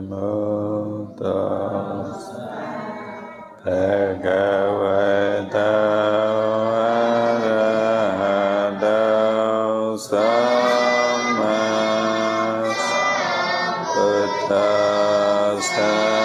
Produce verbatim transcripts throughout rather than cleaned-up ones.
Namo tassa bhagavata arahato samma sambuddhassa.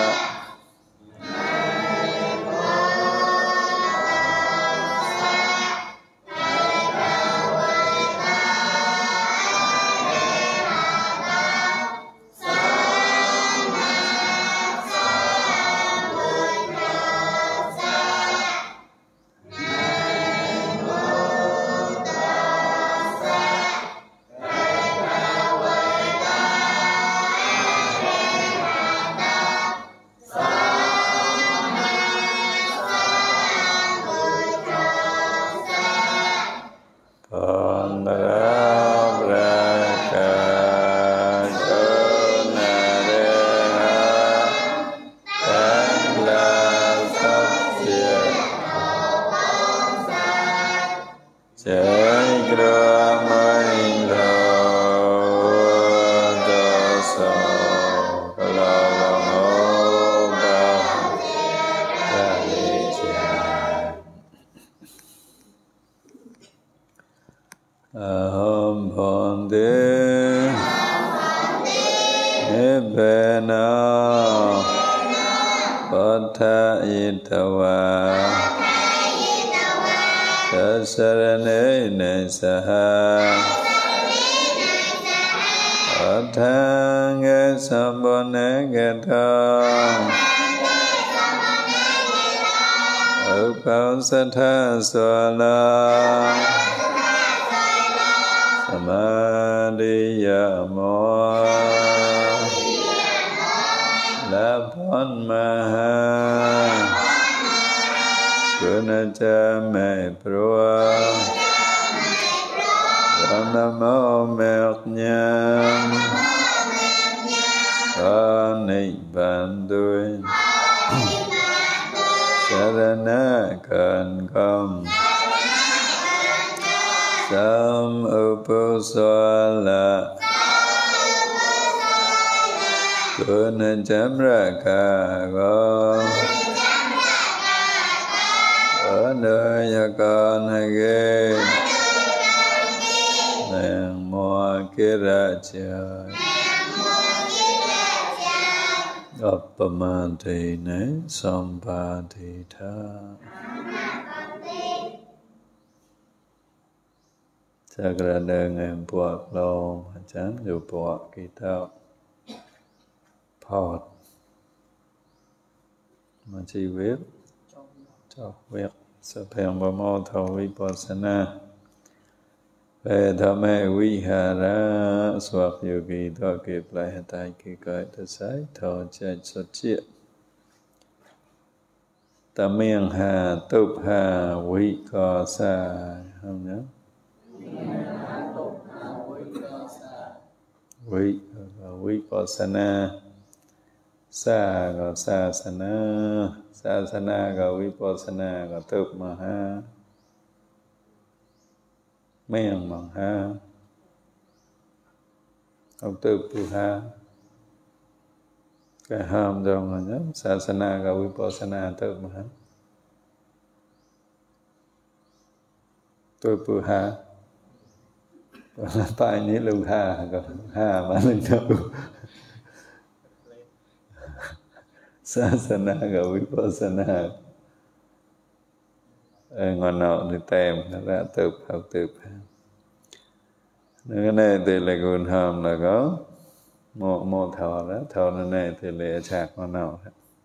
Aham bhante nibbana pattha itawa tasarane nesaha patthange sambone gata upasatha swala Samadhiyamo Lapon maha Gunaja me prua Ranamo mẹt nham Có nịch bàn đuôi Sarana cần công Sam upasala Guna jamraka go Ở nơi nhà con hay ghê Nàng mùa kia ra trời Appamati ne sampati tha. Sagradang buat lo macam tu buat kita pot macam việc cho việc sự phèn và mô thầu vipassana về tham mê vi hà ra soạt yogi thọ kịp lại hiện tại kỳ cởi tự sái thọ chạy xuất triện tam miên hà tục hà vi co sa không nhớ vi vipassana sa gọi sa sana sa sana gọi vipassana gọi tục mà ha miên bằng ha ông tục tu ha cái ham trong là nhớ sa sana gọi vipassana tục mà ha tôi tu ha Pai ni lu ha có ha mà mình đâu Sasana có vipassana ngon nào thì tem nó ra tự học tự cái này thì là nguồn hàm là có một một thọ đó thọ này thì là chạc ngon nào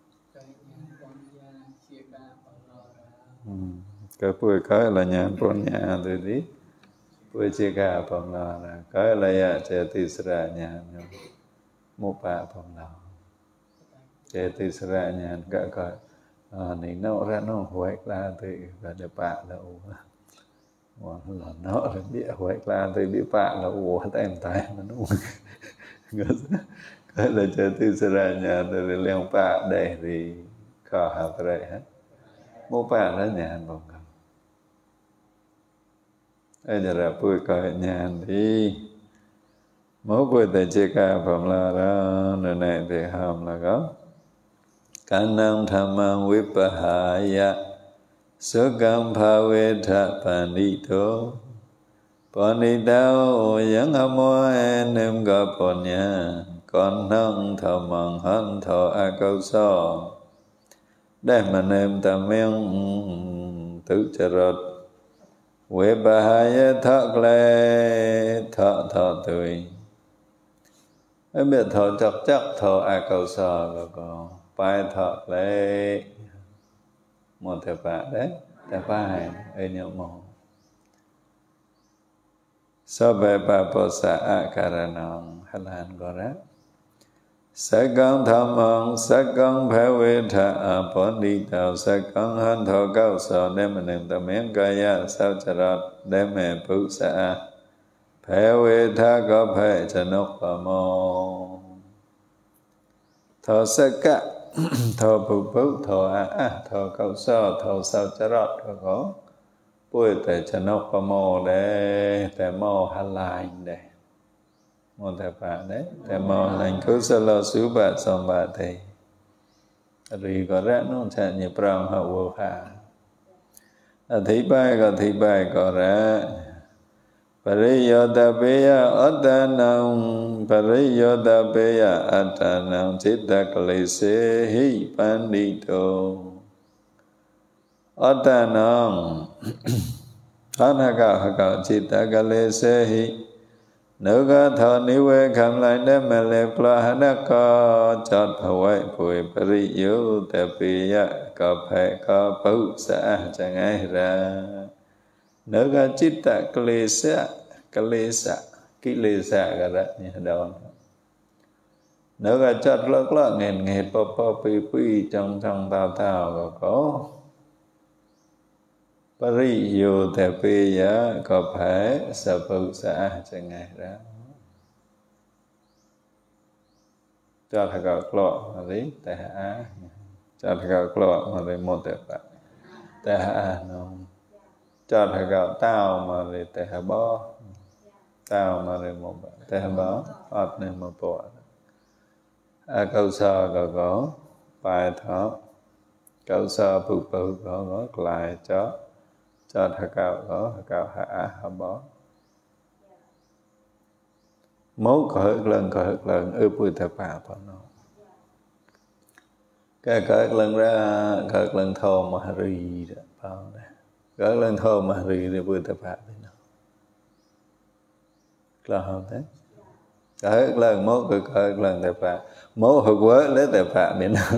cái bữa cái là nhà con nhà từ đi bữa chia cả phòng lò là cái là ya chế tỳ sra nhà một bà phòng lò chế tỳ sra nhà cả cái này nó ra nó huệ la thì và để bà là u mà là nó là địa huệ la thì địa bà là u hết em tay mà nó cái là chế tỳ sra nhà thì liên bà để thì khó học rồi hết một bà là nhà phòng ai giờ là bữa cởi nhà đi mỗi buổi tại chia ca phẩm là đó nơi này thì hàm là có cả năng tham mang vipahaya sukam bhaveta panito panitao yang amo enem ga ponya con năng thọ mằng hân thọ a câu so để mà nem ta men tự charot vipahaya thọ lệ thọ thọ tươi ấy biết thọ chắc chắc thọ a câu so rồi còn bài thọ lệ một thể phạ đấy thể phạ hay ấy nhớ mong so về bà bồ sa a karanong halan gora sakang thamang sakang bhaveta apodita sakang han thọ cao so đem mình niệm tâm miếng kaya sao charat đem mẹ phụ sa bhaveta có phê chanok pamo thọ sakka thọ phụ phụ thọ a a thọ cao so thọ sao charat có bôi tại chân ốc và mô để tại mô hà lại để mô tại phá đấy tại mô lành cứu sơ lô xứ bạc xong bạc thì rồi có rẽ nó sẽ như prang hậu vô phá thị bài có thị bài có rẽ Pariyodabaya Adanam Pariyodabaya Adanam Chitta Kalise Hi Pandito Adanam Anaka Haka Chitta Kalise Hi Nuga Tho Niwe Kham Lai Nemele Plahanaka Chot Hawai Pui Pariyodabaya Có Phệ Có Bấu Xã Chẳng Ai Ra Nuga Chitta Kalisa Kalisa Kilisa Gara Nhadon Nuga Chot Lok Lok Nghền Nghệt Bò Bò Pi Pi Trong Trong Tao Tao Có Có Pariyodabaya Có Phệ Sa Bấu Xã Chẳng Ai Ra Chot Haka Klok Hali Tè Hạ Chot Haka Klok Hali Một Tè Phạ Tè Hạ Nông cho thầy gạo tao mà để tè hà bó tao mà để một tè hà bó ọt này một bộ à câu sơ có có bài thọ câu sơ phụ phụ có có lại cho cho thầy gạo có thầy gạo hạ hà bó mốt có hết lần có hết lần ư bùi thầy bà phải nó cái có hết lần ra có hết lần thô mà hà rì đó bao đây gỡ lên thô mà rì thì vừa tập hạ thế nào là không thế gỡ lần mốt cứ gỡ lần tập hạ mốt hồi quớ lấy tập hạ đến nào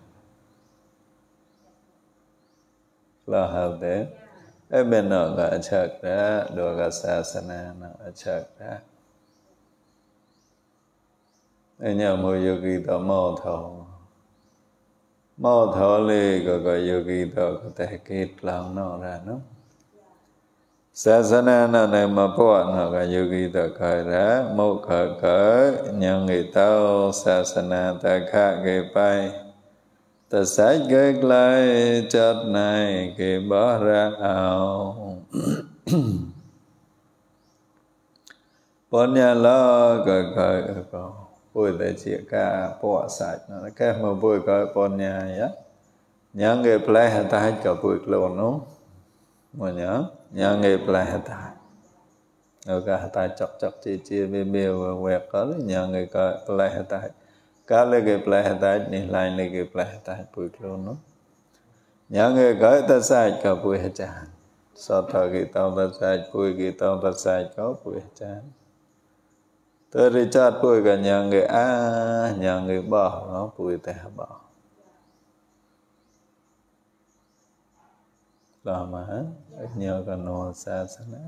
là không thế ở bên nó gọi chợt ra đồ gọi sa sana nó chợt ra ở nhà mua yogi tao mô thô mô thọ lì có có yogi thọ có thể kết lòng nó ra nó sasana nó này mà bỏ nó có yogi thọ khởi ra mô khởi khởi nhân người tao sasana ta khác cái bay ta sách cái lại chất này cái bỏ ra ảo bốn nhà lo có khởi có bùi để chia ca bỏ sạch nó cái mà bùi coi con nhà á nhớ người plei hạt tai cả bùi lồn nó mà nhớ nhớ người plei hạt tai rồi cả hạt tai chọc chọc chia chia bê bê và quẹt có nhớ người coi plei hạt tai cá lấy cái plei hạt tai này lại lấy cái plei hạt tai bùi lồn nó nhớ người coi ta sạch cả bùi hạt chán sau thời kỳ tao ta sạch bùi kỳ tao ta sạch có bùi hạt chán tôi đi chát bùi cả nhà người a nhà người bỏ nó bùi tè bỏ là mà nhờ cả nô sa sana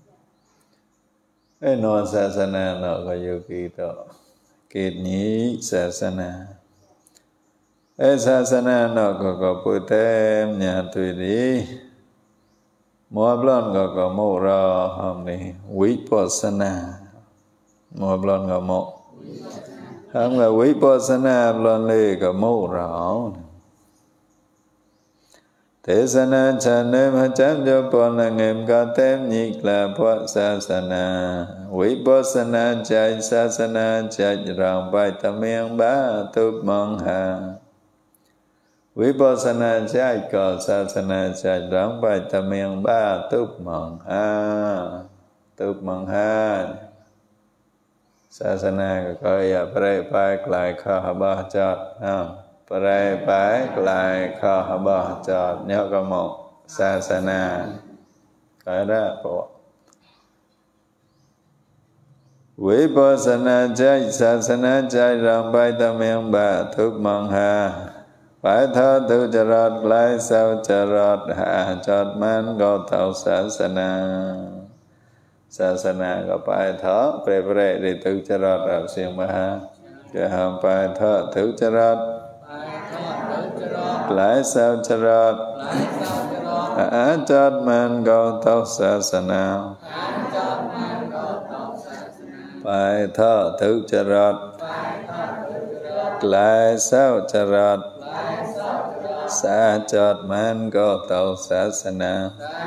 cái nô sa sana nó có yogi đó kết nhị sa sana cái sa sana nó có có bùi tem nhà tôi đi mua blon có có mua ra hôm nay vipassana một lần gặp một không là vipassana lần lì gặp một rõ thế sana cha nem ha chám cho bọn là ngem ca tem nhị là phật sa sana vipassana chạy sa sana chạy ràng bài tâm miệng ba tụp mong hà vipassana chạy có sa sana chạy ràng bài tâm miệng ba tụp mong hà tụp mong hà sa sana có coi à pre pai lại kha ba chọt ha pre pai lại kha ba chọt nhớ có một sa sana cái đó bộ vipassana chạy sa sana chạy ràng bài tâm miệng ba tụp mong hà phải thọ tu chả rọt lại sao chả rọt hạ chọt man go tàu sa sana sa sana có phải thọ pre pre để tu chả rọt ở xiên ma ha cái hàm phải thọ tu chả rọt lại sao chả rọt hạ chọt man go tàu sa sana phải thọ tu chả rọt lại sao chả rọt sa chọt man go tàu sa sana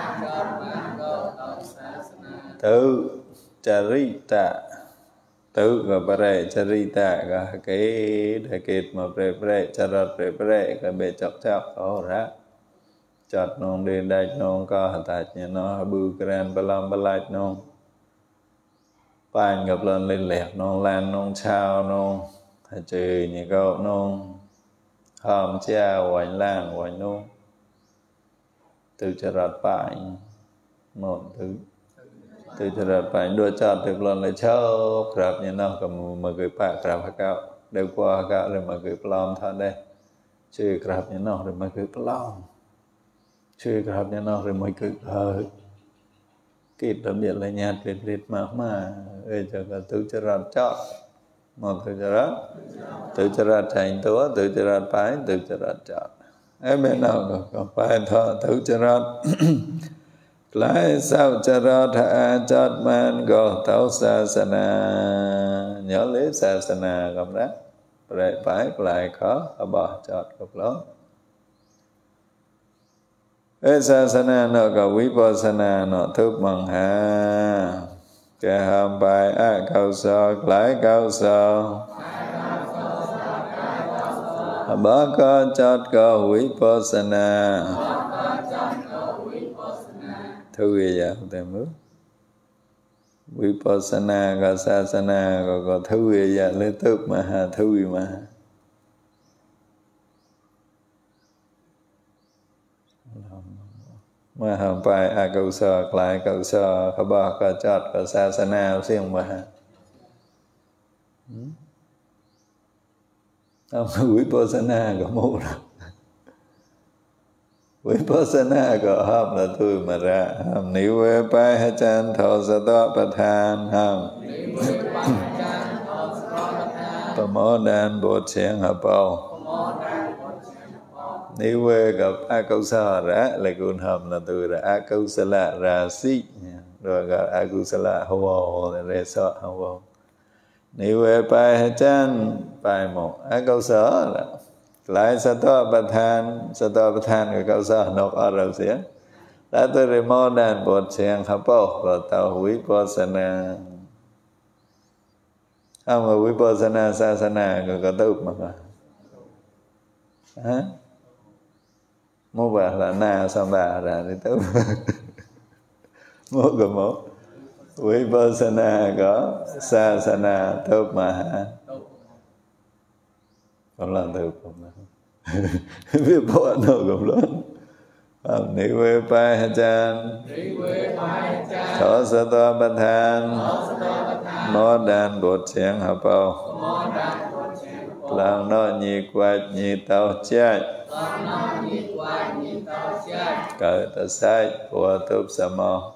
tự charita tự ga pare charita ga ke da ke ma pre pre charat pre pre ga be chok chok o ra chọt non de dai non ka ta nya no bu kran balam balait non pan gặp lên lên lẹt non lan non chao non ha chư nhị câu non hòm cha hoành lang hoành nô từ chợ rạt phải một thứ từ chợ rạt phải đua chọt được lần lại chớp gặp như nó cầm mà gửi bạc gặp hạ cao đều qua cao rồi mà gửi plom thôi đây chưa gặp như nó rồi mà gửi plom chưa gặp như nó rồi mà gửi hơi kịp đặc biệt là nhạt liệt liệt mà mà ơi cho cả từ chợ rạt chọt một từ chợ rạt từ chợ rạt thành túa từ chợ rạt phải từ chợ rạt chọt ấy bên nào có phải thọ từ chợ rạt lại sao chợ rạt hạ chọt man go tàu sa sana nhớ lấy sa sana gặp đó lại phải lại khó bỏ chọt gặp lớn ấy sa sana nó có vipassana nó thức bằng ha cái hàm bài a cao sơ lại cao sơ bá có chót có vipassana thư gì vậy tem nước vipassana có sasana có có thư gì vậy lấy thức mà ha thư gì mà mà hàm bài a cao sơ lại cao sơ có bá có chót có sasana xiên mà ha không vipassana có một vipassana có hàm là tôi mà ra hàm niu ve pai ha chan thọ sa to pa than hàm pa mo đan bột xiên hà bao niu ve gặp a câu sa ra là cuốn hàm là tôi ra a câu sa la ra si rồi gặp a câu sa la ho là re so ho niu ve pai ha chan pai một a câu sở là lại sa to pa than sa to pa than cái câu sở nó ở đâu xía đã tôi re mo đan bột xiên hà bao và tàu vipassana không mà vipassana sasana người có tu mà hả mô bà là na sao bà ra đi tu mô có mô vipassana có sasana tu mà hả còn làm tu không biết bộ nó cũng lớn niu ve pai ha chan thọ sa to pa than mo đan bột xiên hà bao lang nó nhị quạt nhị tàu chết cởi ta sai của tụp sa mò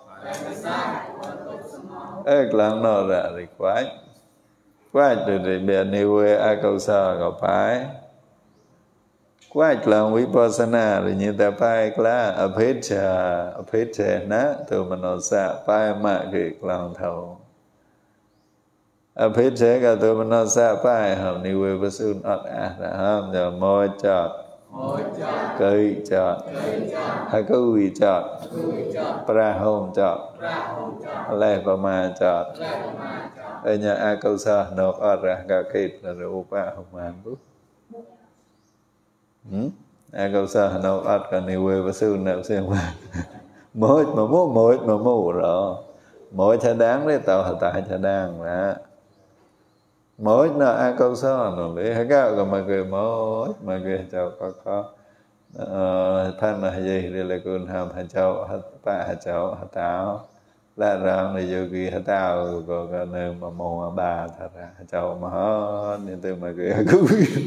ếch lang nó ra thì quát quát rồi thì bè niu ve a câu sa có phải quát lang vipassana rồi như ta phải là aphecha aphecha na từ mình nó sa phải mà cái lang thầu aphecha cả từ mình nó sa phải hàm niu ve pasun ắt à hàm giờ môi chọt Kei chọt Hakui chọt Prahom chọt Lepama chọt ở nhà A câu sa nộp ở ra cả kịp là rượu ba không ăn bút A câu sa nộp ở cả nhiều người và sư nộp xem mà mỗi mà mỗi mỗi mà mỗi rồi mỗi cha đáng đấy tao hả tại cha đáng là mỗi nó A câu sa nó lấy hai cái còn mà người mỗi mà người cháu có có thân là gì đây là con ham hai cháu ba hai cháu hai táo là rằng là yogi hết tao có cái nơi mà mồ bà thật ra cháu mà hết nên tôi mà cái cứ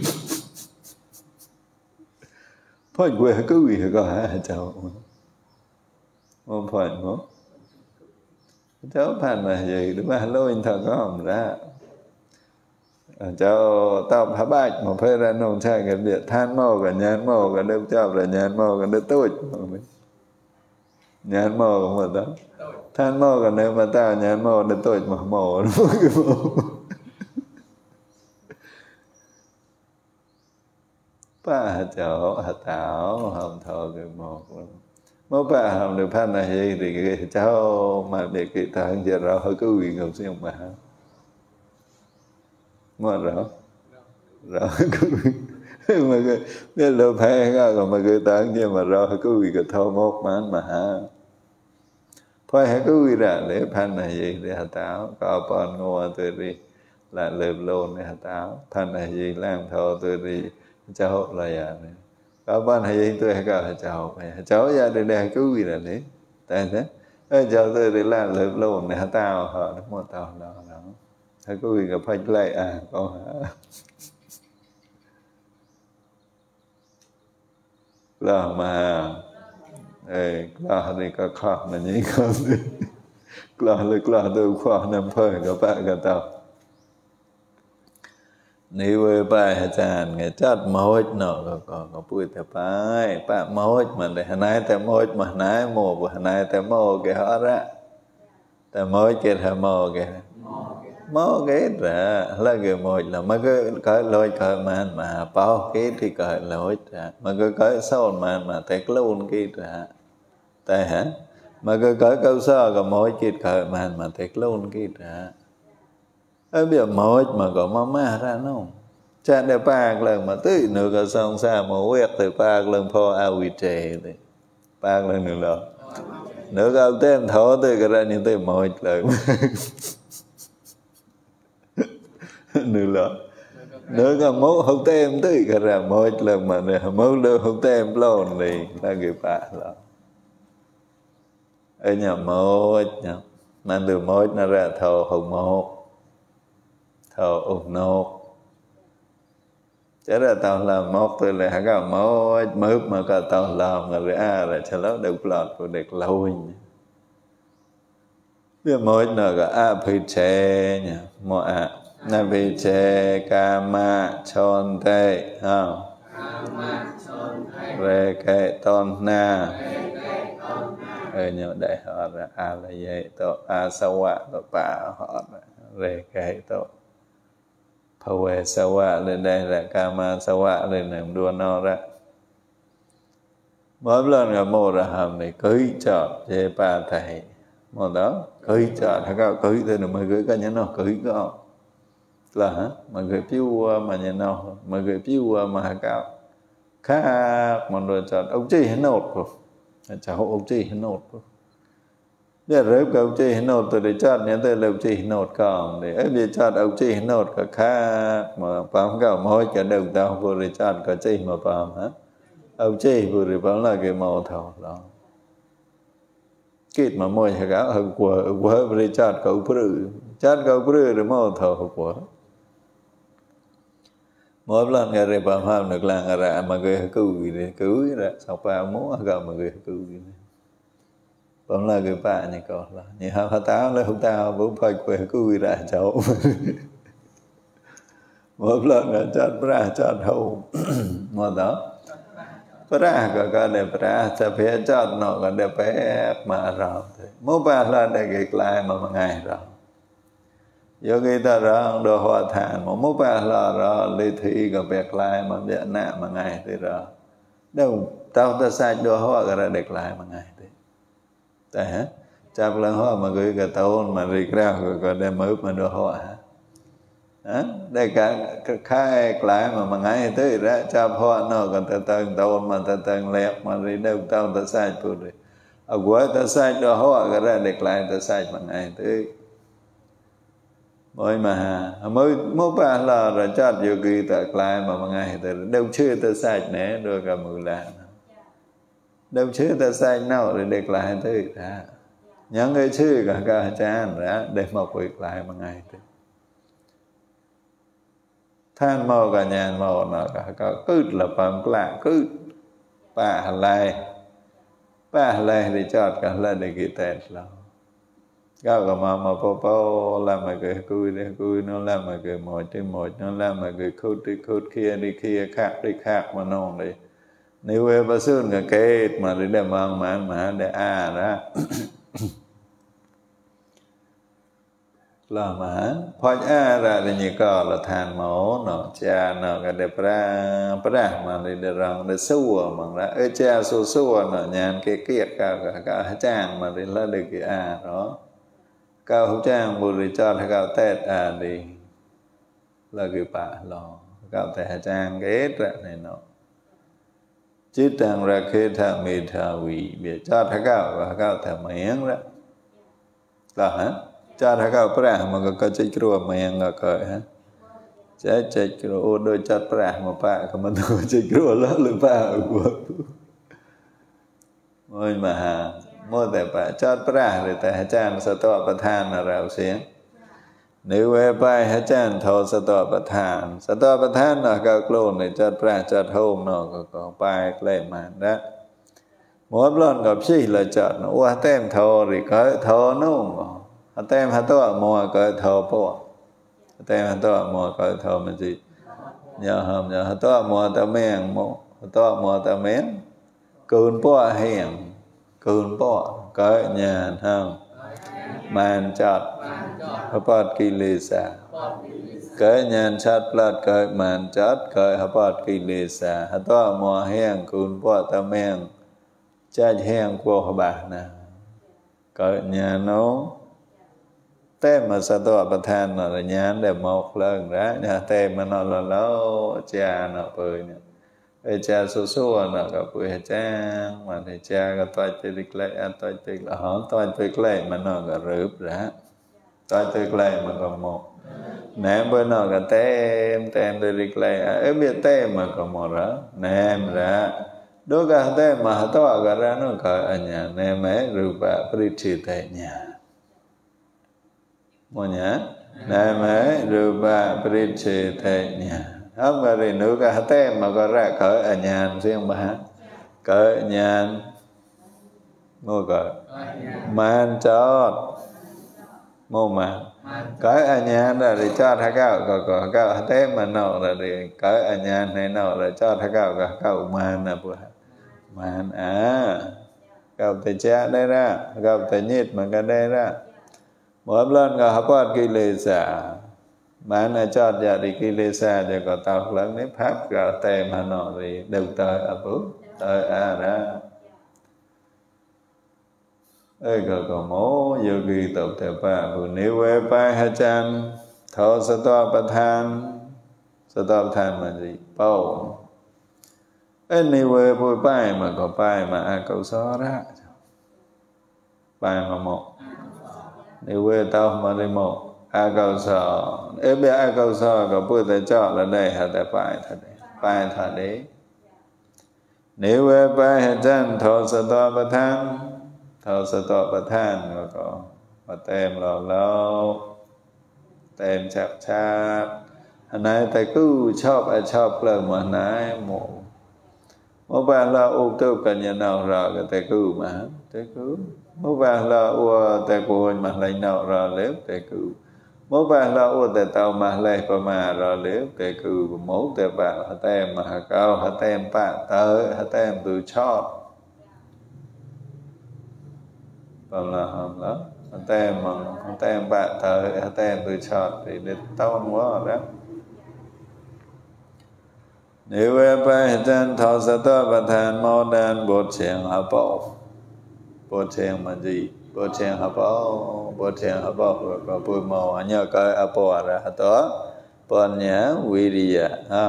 phải quê cứ gì có hả cháu không phải không cháu phản là gì đúng là lôi thật có không ra cháu tao phá bạch mà phải ra nông trai cái việc than mò cả nhán mò cả đâu cháu là nhán mò cả đâu tôi nhán mò không mà đó than mò cả nếu mà tao nhán mò để tôi mà mò nó cái mò ba cháu hạt táo hồng thọ cái mò mò ba hồng được phan là gì thì cái cháu mà để cái thằng giờ rồi hơi cứ ủy ngọc xem mà mà rõ rõ cứ mà cái biết đâu phải rồi mà cái thằng giờ mà rồi cứ ủy cái thao mốt mán mà hả phải hay cứ ủy ra để phan là gì để hạt táo có bọn ngô tôi đi là lợp lôn để hạt táo phan là gì lang thọ tôi đi cháu là vậy này có bạn hay gì tôi hay cả cháu cháu ra để để cứ gì là đấy tại thế ơi cháu tôi để là lợp lộn này tao họ nó một tao đó đó hay có gì gặp phải lại à có là mà ê là thì có khó mà nhỉ không đi là là là tôi khó nằm phơi các bạn cả tao nếu với bàiอาจารย์ไงจัดมอยเนาะก็ก็ก็พูดแต่ไปปะมอยมันได้หนายแต่มอยมาหนายโมบ่หนายแต่โมแกฮะระแต่มอยแกทำโมแกโมแกระแล้วแกมอยlàมันก็ก็ลอยก็มันมาเป่าแกที่ก็ลอยจ้ะมันก็ก็ซ่อนมันมาแต่กลุ่นแกจ้ะแต่ฮะมันก็ก็câuซ่อก็มอยคิดก็มันมาแต่กลุ่นแกจ้ะở bây giờ mỗi mà có mà ma ra nó cha để ba lần mà tới nửa cái sông xa mà quét từ ba lần phò ao vị trề thì ba lần nữa là nửa cái tên thổ tới cái ra những tới mỗi lần nửa là nửa cái mốt không tem tới cái ra mỗi lần mà nè mốt đưa không tem lon thì là người ba là ở nhà mỗi nhà mà từ mỗi nó ra thổ không một thọ ủng nốt chả ra tao làm một tôi lại hả cả mỗi mướp mà cả tao làm rồi à là cho nó được lọt của được lâu biết mỗi nơi cả a phi che nhỉ mỗi à na phi che kama chon te ha re ke ton na ở nhiều đại họ là a là vậy to a sawa to pa họ re ke to phá huệ sa vạ lên đây là kama sa vạ lên làm đua no ra mỗi lần là mô ra hàm này cưới chọn chê ba thầy một đó cưới chọn hay có cưới thì mà cưới có nhớ nó cưới có là hả mà cưới phiêu mà nhớ nó mà cưới phiêu mà hạ cao khác mà rồi chọn ông chi hết nốt rồi cháu ông chi hết nốt rồi để rớp cái ông chi hết nốt tôi để chọn nhớ tôi là ông chi hết nốt còn để ấy bây chọn ông chi hết nốt cả khác mà bám cả mỗi cái đầu tao vừa để chọn cả chi mà bám hả ông chi vừa để bám là cái màu thầu đó kít mà môi hay cả hơn của của để chọn cậu bự chọn cậu bự để màu thầu của mỗi lần người để bám ham được là ra mà người cứu gì cứu ra sau ba muốn gặp mà người cứu gì còn là người bạn này còn là như hai hai tám là không tao cũng phải quay cứ ra cháu một lần là chặt ra chặt hậu mà đó ra cả cả để ra sẽ phải chặt nó cả để phải mà rồi mỗi ba là để cái lại mà một ngày rồi do cái ta ra đồ hoa thản mà mỗi ba là rồi đi thi cả việc lại mà Việt Nam mà ngày thì rồi đâu tao ta sai đồ hoa cái ra được lại mà ngày thế tại hả chạp lần hoa mà gửi cái tao mà đi ra rồi còn đem mới mà đồ hoa hả hả đây cả khai lại mà mà ngày tới ra chạp hoa nó còn ta tân tao mà ta tân lẹp mà đi đâu tao ta sai phụ đi ở cuối ta sai đồ hoa cái ra được lại ta sai mà ngày tới mỗi mà mới mới ba là rồi chặt vô kỳ tại lại mà mà ngày thì đâu chưa ta sai nè rồi cả mười là đâu chưa ta sai nào rồi được lại tới ra những cái chưa cả cả cha ra để mà việc lại mà ngày thì than mò cả nhà mò nó cả cả cứ là bằng lạ cứ ba lại ba lại thì chặt cả là để kỳ tết là cao cả mà mà po po làm mà cái cùi đi cùi nó làm mà cái mồi trên mồi nó làm mà cái khút đi khút kia đi kia khác đi khác mà non đi nếu em bác sơn cái kết mà đi để mang mà mà để à ra là mà phơi à ra thì như có là than máu nó cha nó cái để pra pra mà đi để răng để xua mà ra ơi cha xua xua nó nhàn cái kia cả cả cả trang mà đi lên được cái à đó cao hữu trang bù rì cho thầy cao tết à đi là cái bà lò cao tết trang cái hết ra này nó chứ trang ra khê thà mì thà vị biệt cho thầy cao và cao thà miếng đó là hả cho thầy cao pra mà có chơi kêu miếng ngờ cởi hả chơi chơi kêu đôi chặt pra mà pa có mình thôi chơi kêu lớn lưng pa của ôi mà hà muaแต่ปะจอดประหรือแต่อาจารย์สตอประธานเราเสียงnếu về bàiอาจารย์thọสตอประธานสตอประธานน่ะก็โกลนจอดประจอดโฮมเนาะก็ไปเล่มาได้หมดร้อนกับซี่ละจอดว่าเต็มทอหรือก็ทอนุ่งเต็มหาตัวมัวก็ทอปอเต็มหาตัวมัวก็ทอมันสิnhờ hầm nhờตัวมัวตะแมงมัวตัวมัวตะแมงคืนปอแห้งcơn bỏ cởi nhàn không màn chặt hợp bát kỳ lê sa cởi nhàn chặt lật cởi màn chặt cởi hợp bát kỳ lê sa hợp toa mò heng cơn bỏ ta men cha heng của hợp bà nè cởi nhàn nấu tem mà sa toaประธานlà nhàn để một lần đó nhà tem mà nó là lâu cha nó bơi nè ê cha số số nó gặp bữa cha mà thì cha cái toại tê lịch lệ ăn toại tê là hỏng toại tê lệ mà nó gặp rướp ra toại tê lệ mà còn một ném bữa nó gặp tem tem tê lịch lệ ế biết tem mà còn một đó ném ra đôi cả tem mà toại gặp ra nó gọi ở nhà ném ấy rướp bạ bít chì tại nhà một nhá ném ấy rướp bạ bít chì tại nhà không có gì nữa cả tem mà có ra cởi ở nhà riêng bà cởi ở nhà mua cởi màn chót mua màn cởi ở nhà là để cho thằng cao có có cao tem mà nọ là để cởi ở nhà này nọ là cho thằng cao có cao màn là bữa màn à cao tay cha đây ra cao tay nhít mà cái đây ra mỗi lần có học quan kỳ lệ giả mà nó cho ra đi kỳ lê xa cho có tao lớn nếp pháp gạo tem hà nội thì đều tới ở bước tới à ra ê có có mố vô ghi tập theo bà vừa nếu về bài hà chan thọ sa toa bà than sa toa bà than mà gì bao ê nếu về bùi bài mà có bài mà à cầu xó ra bài mà một nếu về tao mà đi một a cao sơ ế bê a cao sơ có bữa tới cho là đây hả tại phải thật đấy phải thật đấy nếu về phải hả chân thọ sơ toa bà than thọ sơ toa bà than rồi có bà tem lò lâu tem chạp chạp hẳn này tại cứ chọc ai chọc lời mà nãy mộ một bạn là ưu tư cả nhà nào rồi cái tại cứ mà tại cứ một bạn là ưu tại của mà lấy nào rồi lấy tại cứ mỗi bạn là ưu tại tàu mà lấy và mà rồi lấy tại cứ mỗi tại bạn hả tem mà hả cao hả tem bạn tới hả tem từ chót còn là hầm đó hả tem mà hả tem bạn tới hả tem từ chót thì để tao quá đó nếu vậy chân thọ sát toa bát than mô đan bột chèn hợp bảo bột chèn mà gì bột chèn hợp bảo bột chèn hợp bảo có bùi màu nhờ cái hợp bảo ra đó bọn nhá viriya ha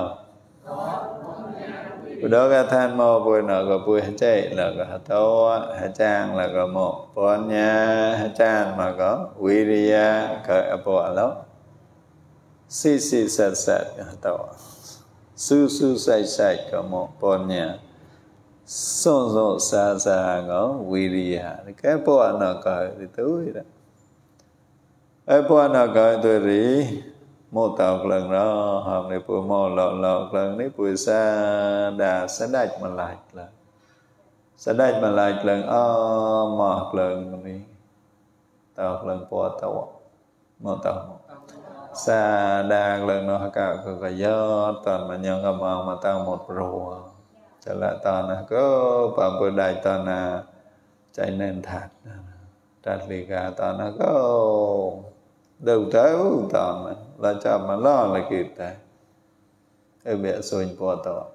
đó cái than mô bùi nọ có bùi chạy là có tao hà trang là có một bọn nhá hà trang mà có viriya cái hợp bảo đó si si sát sát tao su su sai sai có một bọn nhà son son sa sa có viriya cái bọn nó có thì tôi đó cái bọn nó có tôi đi một tàu lần đó hôm nay bữa mò lọ lọ lần này bữa sa đà sa đạch mà lại là sa đạch mà lại lần o mò lần này tàu lần bỏ tàu một tàu sa đa lần nó cả có do toàn mà nhân âm mà tao một rùa trở lại toàn là có bằng bữa đại toàn là chạy nên thật đặt lì cả toàn là có đầu tới toàn là cho mà lo là kịp tại cái việc xuôi bỏ tao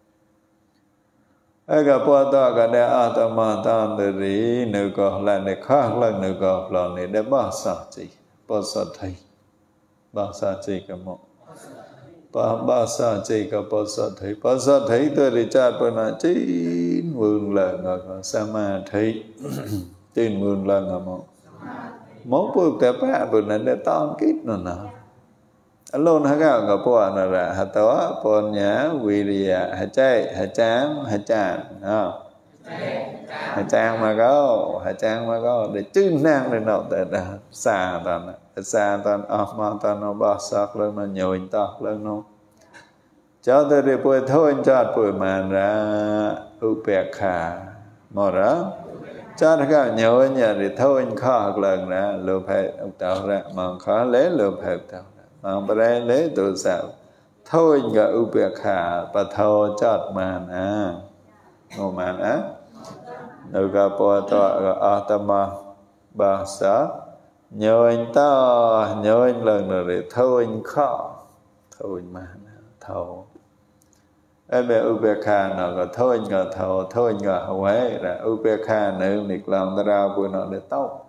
cái cả bỏ tao cả để ở tao mà tao từ đi nữ có là để khác lần nữ có là để để bỏ sợ gì bỏ sợ thầy ba sa chi ka mo ba ba sa chi ka ba sa thầy ba sa thầy tôi đi cha tôi là chín mười lần rồi sa ma thầy chín mười lần rồi mo mốt bữa tập á bữa này để tao kít nữa nè alone ha cái cái bộ này là hạt táo bọn nhá viriya hạt chay hạt trắng hạt tràn ha hạt trắng mà có hạt trắng mà có để chức năng để nộp để xa toàn xa toàn ở mà toàn nó bỏ sọt lên nó nhồi tọt lên nó cho tôi đi bồi thôi cho bồi mà ra upekha mà đó cho nó cả nhồi nhà thì thôi khó lần ra lừa phải ông tạo ra mà khó lấy lừa phải tạo ra mà bây lấy tôi sao thôi cả upekha và thôi chọt mà nè ngô mà á được cả bồi tọa ở tâm ba sát nhồi to nhồi lần rồi để thôi khó thôi mà thầu ai bé upekha nó có thôi ngờ thầu thôi ngờ huế là upekha nữ nịch làm ta ra bữa nó để tóc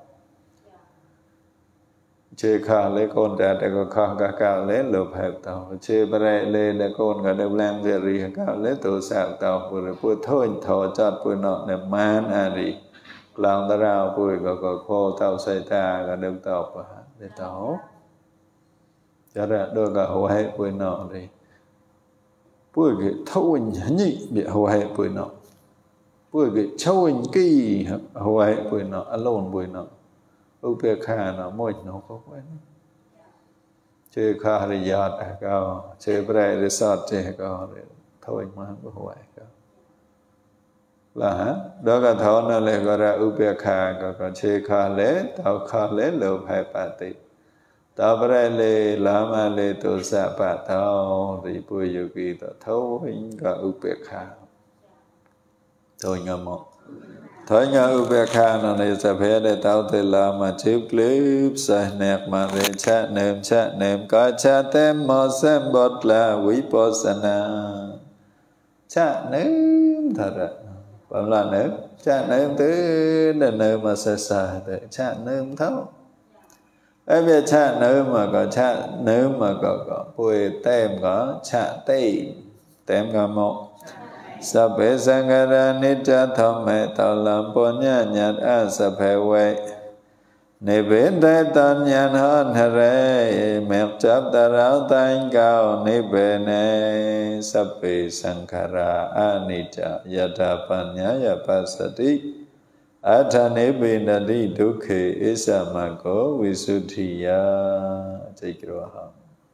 chê kha lấy con ra để có kha cả cả lấy lụp hẹp tàu chê bà rệ lên để con cả đều lang về rì cả lấy tổ sạc tàu bữa bữa thôi thầu chặt bữa nó để man à đi làm ta ra bữa có có khô tàu xây ta cả đều tàu để tàu cho ra đôi cả huế bữa nó đi bữa cái thôi nhỉ bị huế bữa nó bữa cái thôi kỳ huế bữa nó alone bữa nó upekha nó môi nó có quen chơi kha thì giọt cao chơi bray thì sọt chơi cao thôi mà không có hoài cao là đó cả thọ nó lại gọi là upekha còn chơi kha lễ tao kha lễ lượp hai pati tao bray lễ lama lễ tu sa pa tao thì bùi yogi tao thôi cả upekha thôi ngâm một thôi nhớ upekha nó này sẽ phải để tao tự làm mà chip clip sai nẹt mà để chat nêm chat nêm có chat tem mò xem bot là vipassana chat nêm thật ạ vẫn là nêm chat nêm tới đến nơi mà sai sai để chat nêm thấu ấy bây chat nêm mà có chat nêm mà có có bùi tem có chat tây tem có một Sabbe sangara nitya thome tao làm bốn nhà nhạt a sabbe way Nê biến thế tân nhàn hơn hà rê Mẹt chấp ta ráo thanh cao nê bê nê Sabbe sankara anitya yata panya yapasati Atha nê bê nà đi dukhe isa ma ko visuddhiya Chạy kruwa hông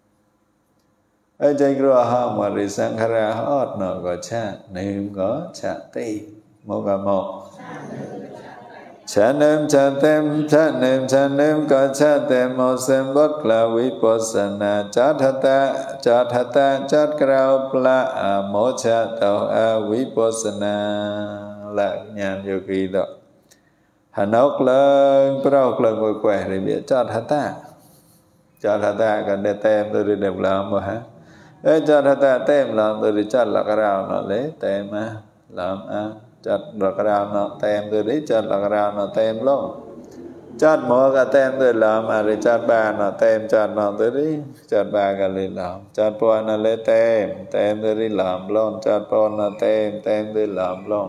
ở trên cửa hàng mà đi sang khara hot nó có cha niệm có cha ti một cả một cha niệm cha tem cha niệm cha niệm có cha tem một xem bất là vipassana cha thata cha thata cha krao pla một cha tàu a vipassana là nhàn yogi đó hà nốc lên prao lên ngồi quẻ để biết cha thata cha thata cần để tem tôi đi đẹp làm mà hả ê chặt hạt ta tem làm từ đi chặt là cái rào nó lấy tem á làm á chặt là cái rào nó tem từ đi chặt là cái rào nó tem luôn chặt mua cái tem từ làm à đi chặt ba nó tem chặt nó từ đi chặt ba cái đi làm chặt po nó lấy tem tem từ đi làm luôn chặt po nó tem tem từ làm luôn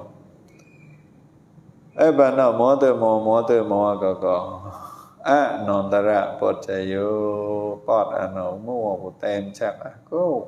ê bà nó mua từ mua mua từ mua có có à non ta ra bột chạy vô bọt à nó mua một tem chắc à cô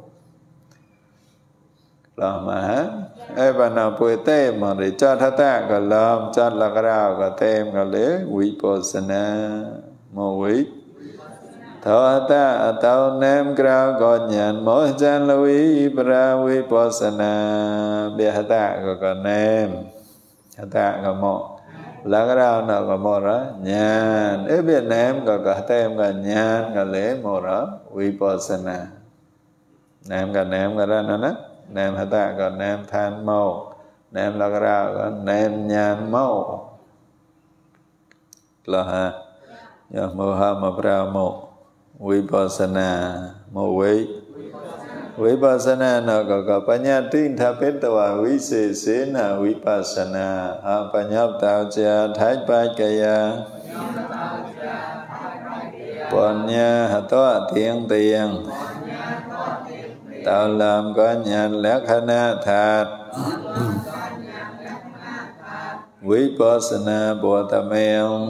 làm mà ê bà nào bùi tem mà để cho thắt ta cả làm cho là cái rào cả tem cả lễ quý bồ sana mô quý thọ ta tao nem krao có nhận mỗi chân là quý pra quý bồ sana bia ta có có nem ta có một là cái rau nào có một đó nhàn ở Việt Nam có cả tem cả nhàn cả lễ một đó vipassana nam cả nam cả ra nó đó nam hạt ta còn nam than màu nam là cái rau có nam nhàn màu là ha giờ màu ha màu rau màu vipassana màu vi vipassana nó có có panya tin tha pet twa vi se se na vipassana ha panyap tao cha thái ba kaya panya hato tiếng tiền tao làm có nhận lẽ khana thạt vipassana bộ tâm em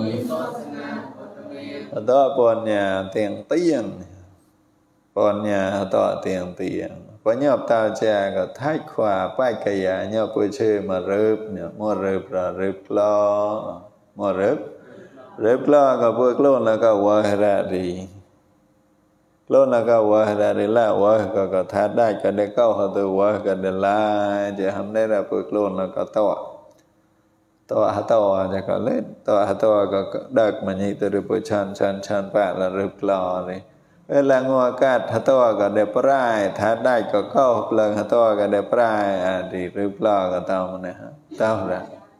hato panya tiếng tiền con nhà tọa tiền tiền có nhấp tao cha có thái khoa bài cây à nhấp bôi chơi mà rớp mua rớp ra rớp lo mua rớp rớp lo có bôi luôn là có vơi ra đi luôn là có vơi ra đi là vơi có có thắt đại có để câu họ từ vơi có để la chỉ hôm nay là bôi luôn là có tọa tọa hạt tọa chỉ có lên tọa hạt tọa có đợt mà như từ được bôi chan chan chan bạn là rớp lo điเวลางัวกัดหัตัวก็เดปรายถ้าได้ก็เข้าเปลืองหัตัวก็เดปรายอ่ะดีหรือเปล่าก็เต้ามันนะฮะเต้าละ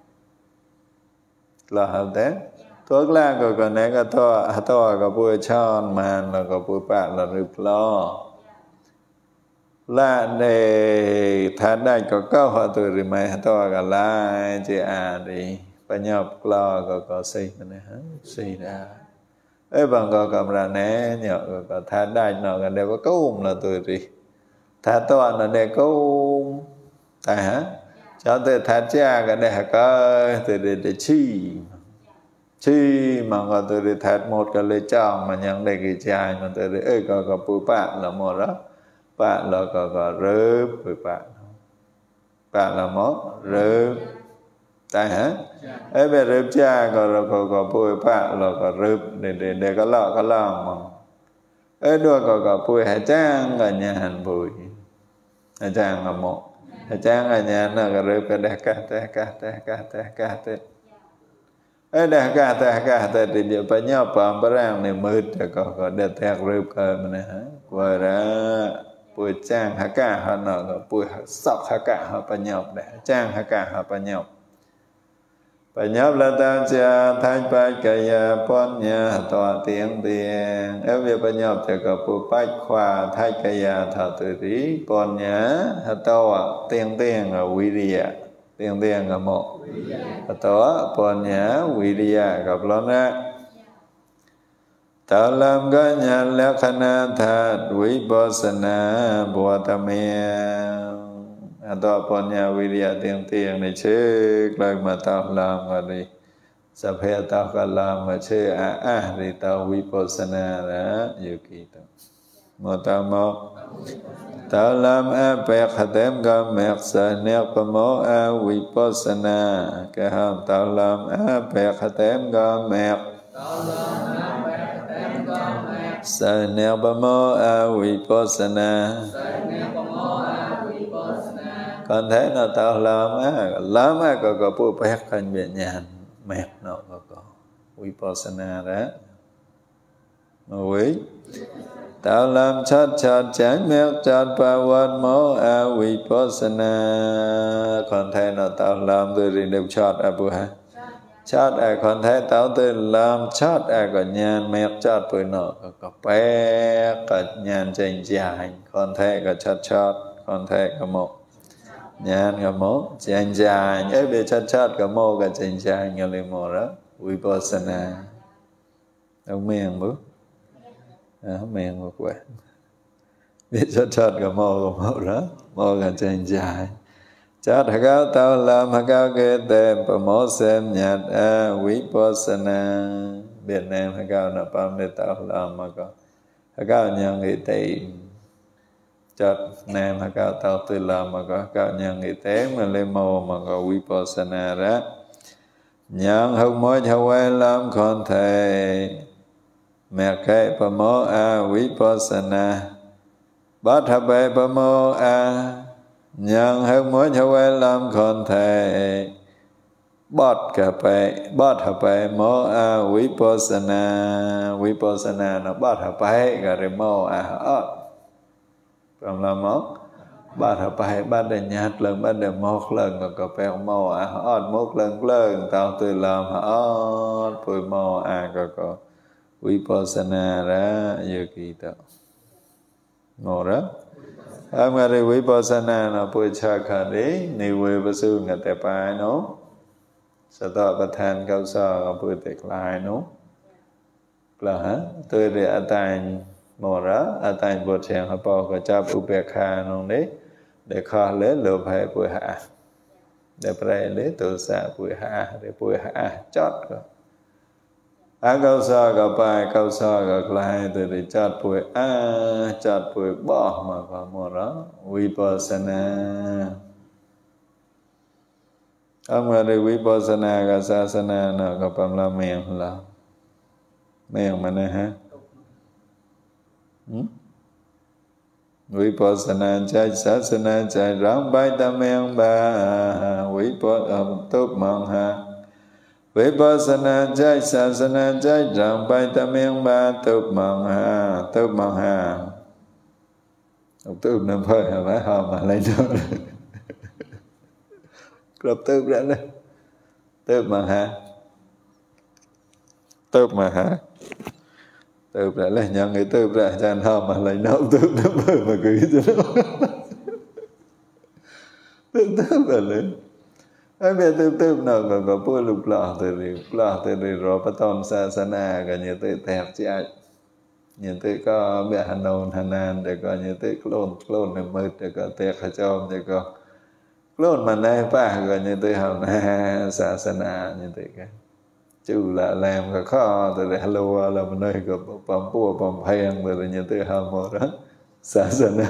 เราเอาแต่ตัวกลางก็ก็ไหนก็ตัวหัตัวก็ปุ้ยช้อนมันแล้วก็ปุ้ยปากแล้วหรือเปล่าละเดถ้าได้ก็เข้าหัตัวหรือไม่หัตัวก็ลายจะอ่านดีปัญญาปลาก็ก็สิมันนะฮะสิได้เอ้บางก็กำลังแน่เนี่ยก็ทานได้หน่อยกันเดี๋ยวก็กุ้มละตัวดิทานตัวน่ะเดี๋ยวกุ้มแต่ฮะชาวเตทานเจ้ากันเดี๋ยวก็ตัวเดี๋ยวชี้ชี้มันก็ตัวเดี๋ยวทานหมดก็เลยจ้องมันยังได้กี่ใจมันตัวเดี๋ยวเอ้ก็ก็ปูปะละหมดแล้วปะแล้วก็ก็เริ่มปูปะปะละหมดเริ่มtại hả ấy về rớp cha có có có bùi bạ là có rớp để để để có lọ có lọ mà ấy đua có có bùi hải trang ở nhà hành bùi hải trang là một hải trang ở nhà nó có rớp cái đẻ cá tê cá tê cá tê cá tê ấy đẻ cá tê cá tê thì giờ phải nhớ bám bám rang này mượt để có có để thẹt rớp cơ mà này hả qua ra bùi trang hải cá họ nó có bùi sọc hải cá họ phải nhớ để trang hải cá họ phải nhớ phải nhớ là ta cha thái ba kaya pon nhà tọa tiếng tiền ép việc phải nhớ thì có phụ bách khoa thái kaya thọ tự trí pon nhà tọa tiếng tiền ở Viria tiếng tiền ở một tọa pon nhà Viria gặp lon á ta làm cái nhà lẽ khana thạt vipassana bộ tâm atau punya wiria tiang-tiang ni cek lagi mata lam kali sampai atau kalam cek ah ah di tahu vipassana lah yuki tu mata mau talam apa khatam gamek sanek pemo ah vipassana kaham talam apa khatam gamek sanek pemo ah vipassana còn thế nào tao làm á làm á có có bùi bẹt thành biệt nhàn mệt nó có có vipassana đó mà quý tao làm chát chát chán mẹt chát baวันmô a vipassana còn thế nào tao làm từ đi đều chát à bùi ha chót ai còn thấy tao tư làm chót ai còn nhàn mẹt chót bữa nọ có bé có nhàn chênh dài còn thấy có chót chót còn thấy có một nhàn có một chênh dài nhớ bị chót chót có một có chênh dài nghe lên một đó vipassana ông miệng bố không miệng một quẹt biết chót chót có một có một đó một có chênh dài chát hạ cao tao làm hạ cao kê tê bà mô xem nhạt a vipassana Việt Nam hạ cao nà bám để tao làm mà có hạ cao nhân nghị tị chát Nam hạ cao tao tư làm mà có hạ cao nhân nghị tế mà lê mô mà có vipassana ra nhân hông mối hạ quay làm con thầy mẹ kê bà mô a vipassana bát hạ bê bà mô a nhân hơn mỗi nhau quay làm con thầy bát cà phê bát hợp phê mô a vipassana vipassana nó bát hợp phê gà rì mô a ớt còn là mô bát hợp phê bát để nhát lần bát để mô lần còn cà phê mô a ớt mô lần lần tao từ làm ớt bùi mô a có có vipassana ra như kỳ tạo mô đó Amari vipassana na puchakari niwe basu ngate pai no sato pathan cao so ga pu tek lai no là hả tôi để atain mò ra atain bột chèn ha po ga cha pu pe kha no đấy để kha lế lô phai pu hạ để pre lế tu sa pu hạ để pu hạ chót cơ a cao so ga pai cao so ga lai từ để chót pui a chót pui bỏ mà có một đó vipassana ông là đi vipassana ga sasana nó có bằng là miệng là miệng mà nè ha vipassana chạy sasana chạy ráng bay tam miệng ba vipassana tốt mong ha vipassana chạy sasana chạy ráng bay tam miệng ba tốt mong ha tốt mong ha ông tốt nằm phơi hả phải không mà lấy đó lập tốt ra đó tốt mong ha tốt mà ha tốt ra là nhận người tốt ra cho anh không mà lấy nấu tốt nằm phơi mà cứ cho nó tốt tốt là lên ai biết tư tư nào còn có bữa lục lọ từ đi lọ từ đi rồi bắt tôn sa sa na cả như tự tẹp chứ ai như tự có mẹ Hà Nội Hà Nam để có như tự clone clone này mệt để có tẹp hà chôm để có clone mà này phải gọi như tự hào na sa sa na như tự cái chú là làm cái khó từ để hello là mình nơi có bấm bùa bấm phèn từ như tự hào một đó sa sa na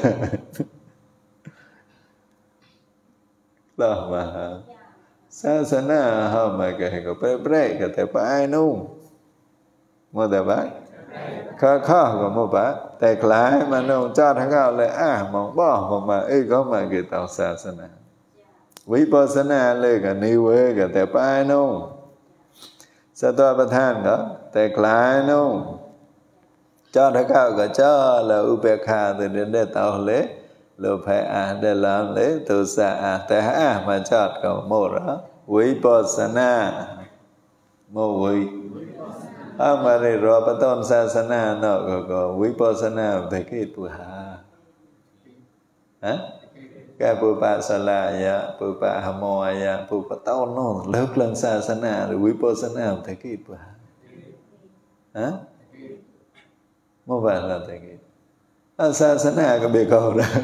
đó mà sasana hông mà cái có bé bé cái tay phải nung mua tay phải khó khó có mua phải tay lái mà nung cho thằng nào lại à mong bỏ mong mà ấy có mà cái tàu sasana vipassana lên cái niu ấy cái tay phải nung satipatthana đó tay lái nung cho thằng nào cái cho là upekha từ đến để tàu lấy lô phải à để làm lễ tu sa à tại à mà chót có một đó vipassana một vị à mà đi rồi bắt tôn sasana nó có có vipassana thì cái tu hà hả cái pu pa sala ya pu pa hamo ya pu pa tôn nó lớp lần sasana rồi vipassana thì cái tu hà hả một vài là thì cái à, sasana có bề cầu ra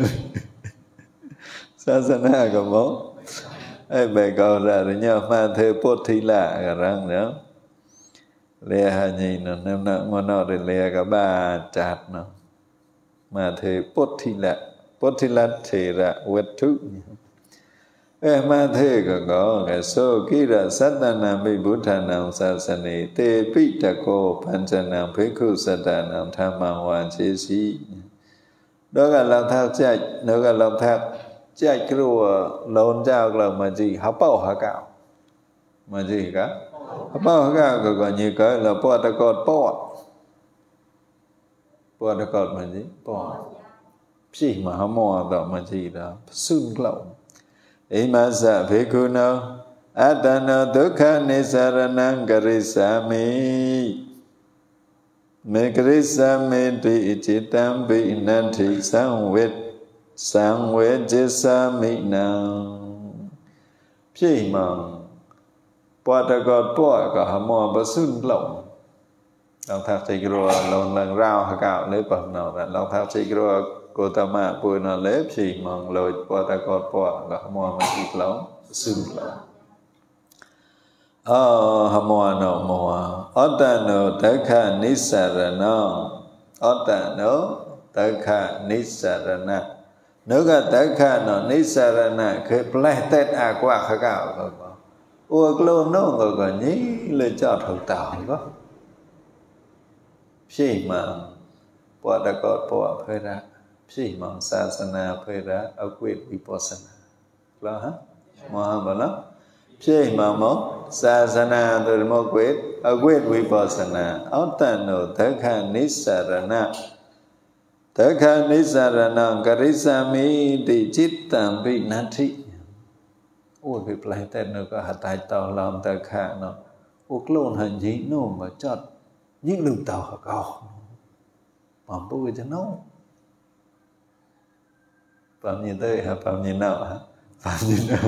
sasana có mốt ai bề cầu ra rồi nhau mà thê bốt thi lạ cả răng nữa lê hà nhìn nó nêm nợ ngon nọ để lê cả ba chạt nó mà thê bốt thi lạ bốt thi lạ thì ra quét thức ê mà thê có có cái số ký ra sát nam bị bút thà nam sasani tê pi ta cô pancha nam phế khu sát nam tham ma hoàn chế sĩ đó là làm thác chạy đó là làm thác chạy cái rùa lôn trao là mà gì hấp bao hả cạo mà gì cả hấp bao hả cạo còn còn như cái là po ta cột po po ta cột mà gì po gì mà hấp mò đó mà gì đó xương lậu ý mà sa phế khu nào Atano dukkha nisaranang karisami me karisami di icitam bi nanti sangwet sangwet jisami nang phi mong bọt gọt bọt cả mò bờ xuân lộng lòng thác chỉ kêu lòng lần rau hà cạo lấy bầm nào là lòng thác chỉ kêu cô ta mà bùi nó lấy phi mong lội bọt gọt bọt cả mò mà chỉ lộng xuân lộng ờ hà mò nó mò ọta nó tất cả nisarana ọta nó tất cả nisarana nếu cả tất cả nó nisarana cái plei tết à qua hà cạo rồi ủa luôn nó ngồi còn nhí lời cho thầu tạo có phi mà bỏ đã có bỏ phơi ra phi mà sasana phơi ra ở quyết vipassana lo hả mà mà nó phi mà mốt sasana từ một quyết ở quyết vipassana otano tất cả nisarana tất cả nisarana karisami di chittam vinati ủa cái plei tên nó có hạt tài tàu làm tài khả nó ủa lôn hình gì nó mà chọt những lưu tàu hả cầu mà bùi cho nó phạm như thế hả phạm như nào hả phạm như nào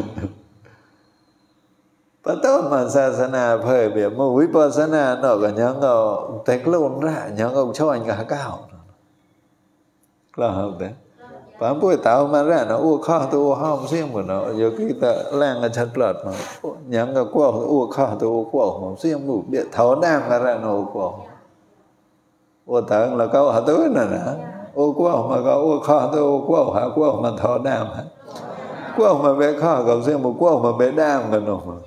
bắt đầu mà sasana phơi biệt mà vipassana nó có nhớ ngầu tay lôn ra nhớ ngầu cho anh cả cao là hợp đấy Pak Boy tahu mana na u kah tu u ham siang pun na yo kita lang aja pelat ma yang ka kuah u kah tu u kuah ma siang mu dia thau dam kara na u kuah u tang là kau ha tu na na u kuah ma ka u kah tu u kuah ha kuah ma thau dam ha kuah ma be kah ka siang mu kuah ma be dam ka no ma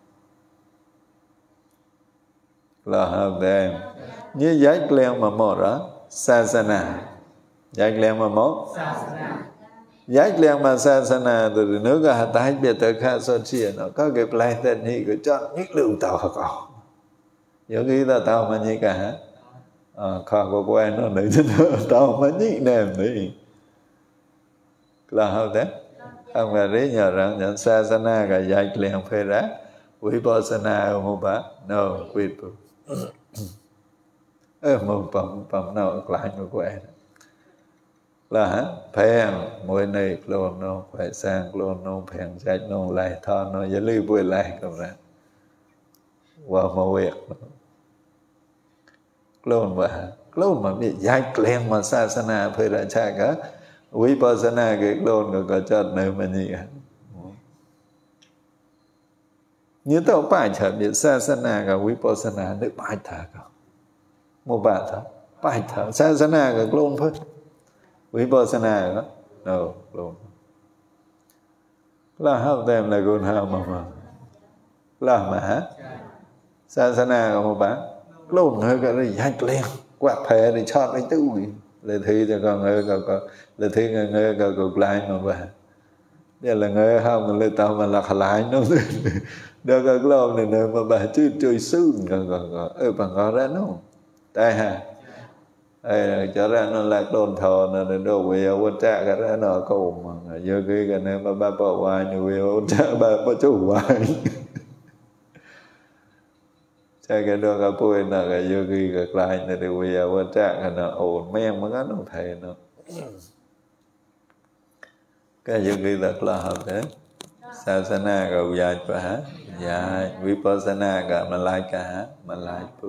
là hợp đấy như giải liền mà một đó sasana giải liền mà một giải liền mà sasana từ nước ga tai biệt tới kha so chia nó có cái plei tên hi cái chọn nhất lưu tàu họ có nhiều khi ta tàu mà như cả kha có quen nó để cho tàu mà nhị nèm đi là hợp đấy ông là đấy nhờ rằng nhận sasana cái giải liền phê ra vipassana một bả no quit ơ một phẩm phẩm nào lại một quẹt là hả phèn mỗi này luôn nó phải sang luôn nó phèn chạy nó lại thọ nó giờ lưu bùi lại cầm ra qua một việc luôn mà luôn mà bị giải klen mà sasana phải ra cha cả vipassana cái luôn rồi có cho nơi mà gì như tao phải chờ biết sasana cả vipassana được bài thở cả một bài thở bài thở sasana cả luôn thôi vipassana đó no luôn là học thêm là con học mà mà là mà sasana cả một bạn luôn hơi cái gì hay lên quạt phê thì chọn cái tư lời thi cho con người có lời thi người người có cục lại mà bà đây là người không lời tao mà là lại nó được cái lon này nữa mà bà chưa chơi sướng còn còn ơ bằng có ra nó tai ha ê cho ra nó lạc đồn thò nó để đồ về quân trả cái ra nó cầu mà giờ cái cái này mà bà bỏ hoài nhiều về quân trả bà bỏ chủ hoài chạy cái đồ cái bùi nó cái giờ cái cái lại này để về quân trả cái nó ổn men mà nó thầy nó cái giờ cái là là hợp đấy sasana cầu dài cả dài vipassana cả mà lại cả mà lại pu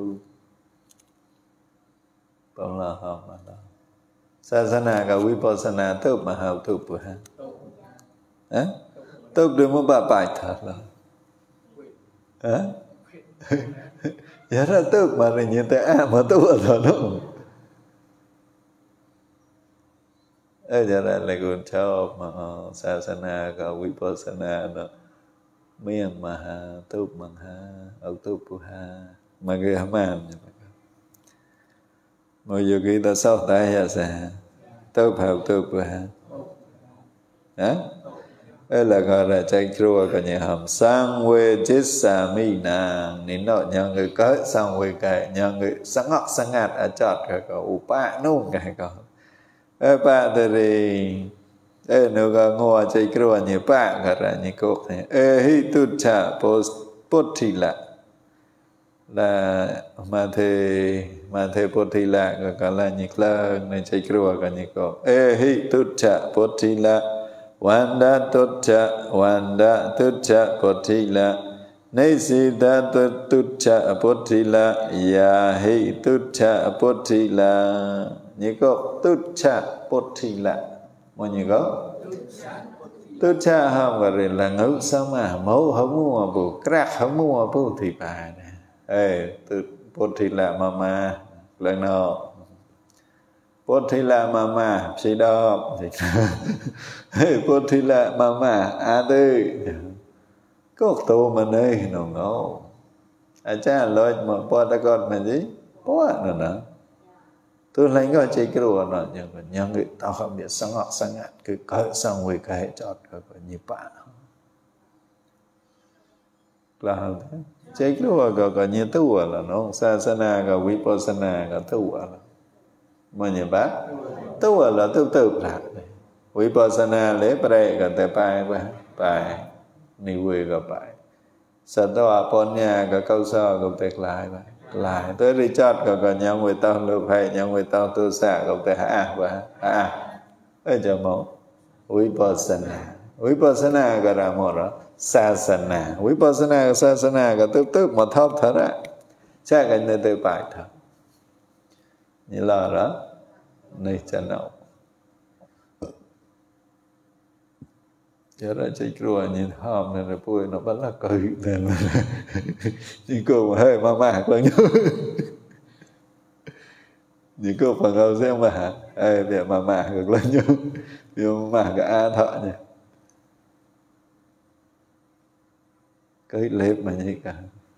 còn là hợp mà đó sasana cả vipassana tốt mà hợp tốt bữa ha á tốt được một bà bài thật là á giá ra tốt mà là như thế à mà tốt ở đó nó ê giờ này là còn cho mà sasana cả vipassana nó miên mà ha tốt mà ha ở tốt bữa ha mà cái hàm ăn mọi giờ khi ta sao ta hay sao tốt hợp tốt bữa ha hả đây là gọi là chạy chua cả nhà hầm sang quê chết xà mi nà nín nọ nhà người có sang quê cái nhà người sáng ngọt sáng ngạt ở chọt cái có upa nung cái có ê ba từ đi ê nó có ngô chạy kêu như ba cả ra như cốc này ê hi tu cha post bút thị lạ là mà thề mà thề bút thị lạ có cả là như là này chạy kêu cả như cốc ê hi tu cha bút thị lạ Wanda tucha wanda tucha potila Nesida tucha potila ya hi tucha potila như có tucha potila mọi người có tucha không và rồi là ngữ sao mà mẫu không mua bù crack không mua bù thì bà nè ê tu potila mama lần nào Potila mama si đó Potila mama a tư có tu mà nơi nó ngô à cha lôi mà po ta con mà gì po nữa nữa tôi lấy cái chơi cái đồ nó nhưng mà nhưng người tao không biết sáng ngọt sáng ngạt cứ cởi xong rồi cái chọt rồi như bạn là thế chơi cái đồ có có như tu là nó sasana có vipassana có tu là mà như bác tu là tu tự là vipassana lấy bài cái tay bài bài bài niwe cái bài Satawa Ponya cái câu so cái tệ lại bài lại tới đi chót cái cái nhau người ta lưu hay nhau người ta tu xả cái tệ ha và ha ở chỗ một vipassana vipassana cái là một đó sasana vipassana sasana cái tự tự mà thấp thật ra chắc cái nơi tự bài thật như là đó này chân nào giờ ra chơi cua nhìn hòm này là bùi nó vẫn là cười này mà nhìn cô mà hơi ma mạc lắm nhá nhìn cô phần đầu xem mà ê để ma mạc được lắm nhá vì ma mạc cái a thọ nhỉ cái lép mà như cả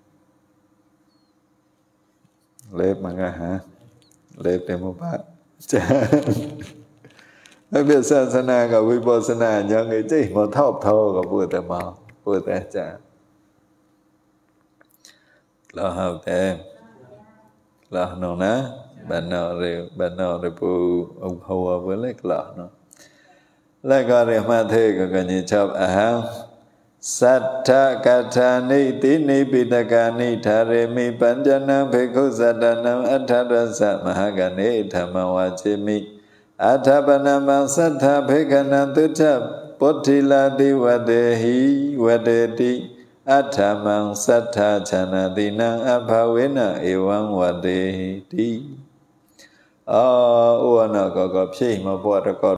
lép mà nghe hả lép để một bát chả Nói biết sasana cả vipassana nhớ nghĩ chứ mà thọc thô cả vừa tới mò vừa tới chả lo hào tên lo nó ná bạn nào rồi bạn nào rồi phụ ông hầu với lấy lo nó lấy cái này mà thế cái cái gì chọc à Sattha kathani tini pitakani tharemi panjana bhikkhu sadanam atharasa mahagane thamawachimi Athapanamang sattha bhikkhana tucha potthilati vadehi vadeti Athamang sattha chanatinang abhavena evang vadeti Ờ, ua nó có có phi mà bỏ ra có